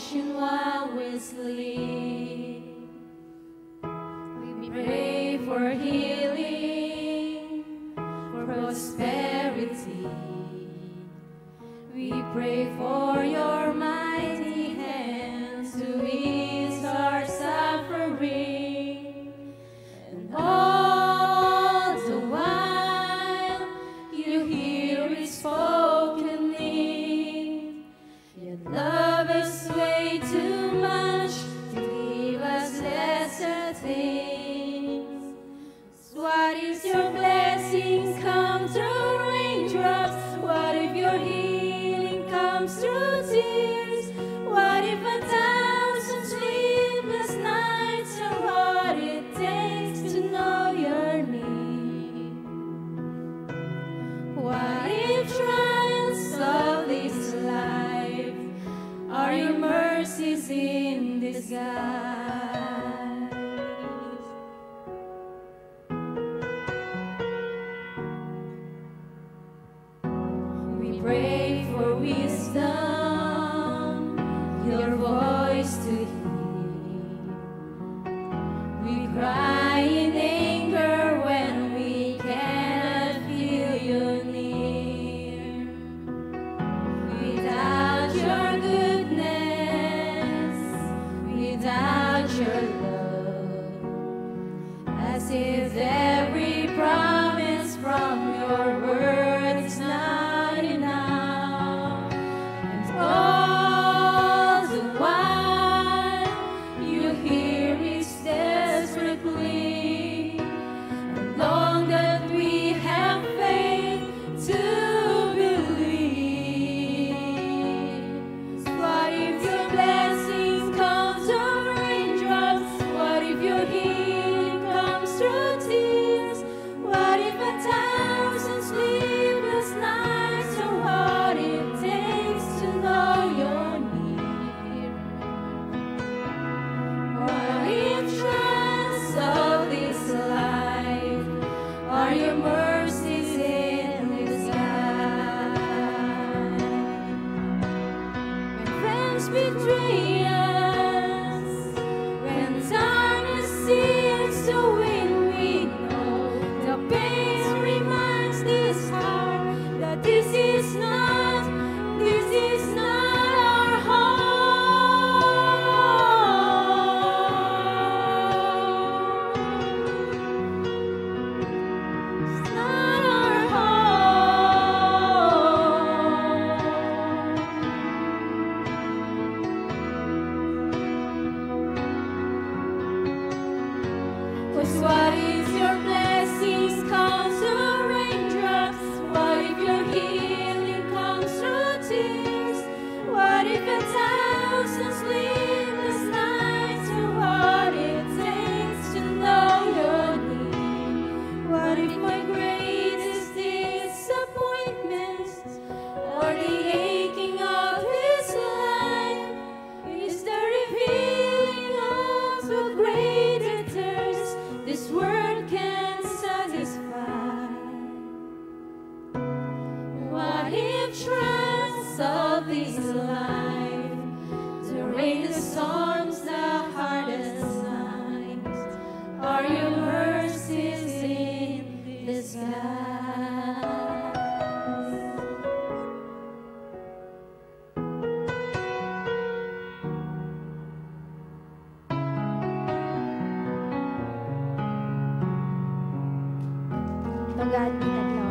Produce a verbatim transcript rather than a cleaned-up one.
protection while we sleep. We pray for healing, for prosperity. We pray for your mighty hands to ease our suffering. And all the while you hear His spoken need. Yet love is way too much to give us lesser things. So what if your blessings come through raindrops? What if your healing comes through tears? What if a thousand sleepless nights are what it takes to know your need? What if trials of this life are your mercies in disguise? We pray for wisdom, your voice to hear. We cry in anger when we cannot feel you near. Without your goodness, without your love, as if every promise from your word is not enough. And all the while you hear His desperate plea, and long that we have faith to believe. What if your blessings come through raindrops? What if your healing comes through tears? What if a thousand sleepless nights are what it takes to know you're near? What if trials of this life are your mercies in disguise? When friends betray us, when darkness seems to win, we know the pain reminds this heart that this is not, this is not our home. It's not our home. 'Cause what if your blessings come through raindrops? What if your healing comes through tears? What if a thousand sleepless nights are what it takes to know your need? What if my greatest disappointment or the aching of this life is the revealing of a greater thirst this world can satisfy? What if trials of this life, the rain, the storms, the hardest nights, are your mercies in disguise? To God be the glory.